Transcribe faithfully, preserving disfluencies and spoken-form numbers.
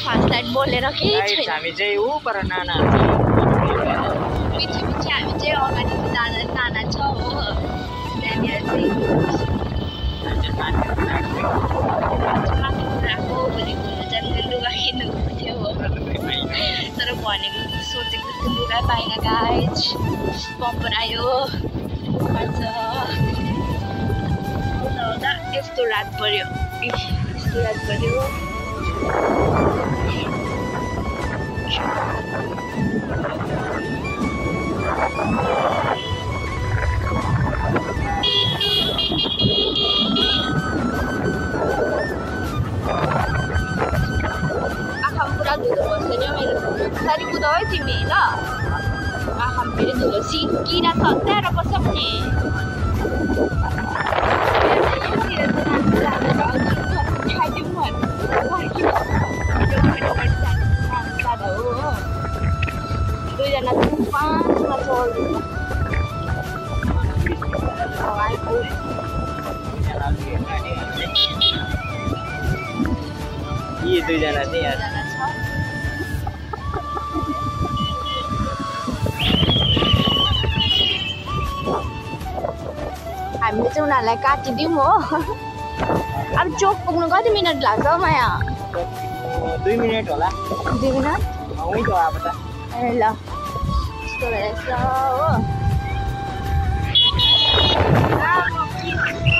fast light बोलेर केही छैन हामी चाहिँ ऊ पर नाना पछि पछि हामी चाहिँ अगाडि नाना नाना छ हो त्यहाँनिर चाहिँ राखेको भनेको झन् लुगा किन्नु थियो हो तर भनेको सोचेको जस्तो लुगा पाएन गाइज बम्पर आयो भन्छ आउँदा यस्तो रात पर्यो यस्तो रात पर्यो आँखा पुरा धुलो बस्यो नि मेरो सारी कुदाऊ है तिमी ल आँखा फेरि धुलो सि किरा तताएर बस्छ भने दुईजना पाँचमा चल्छ यी दुईजना चाहिँ यहाँ हामीले चाहिँ उनीहरूलाई काटिदिउँ हो अब चोक पुग्नु कति मिनट लाग्छ हौ माया दुई मिनट होला दुई मिनट हुन्छ अब त ए ल यस्तो रहेछ हो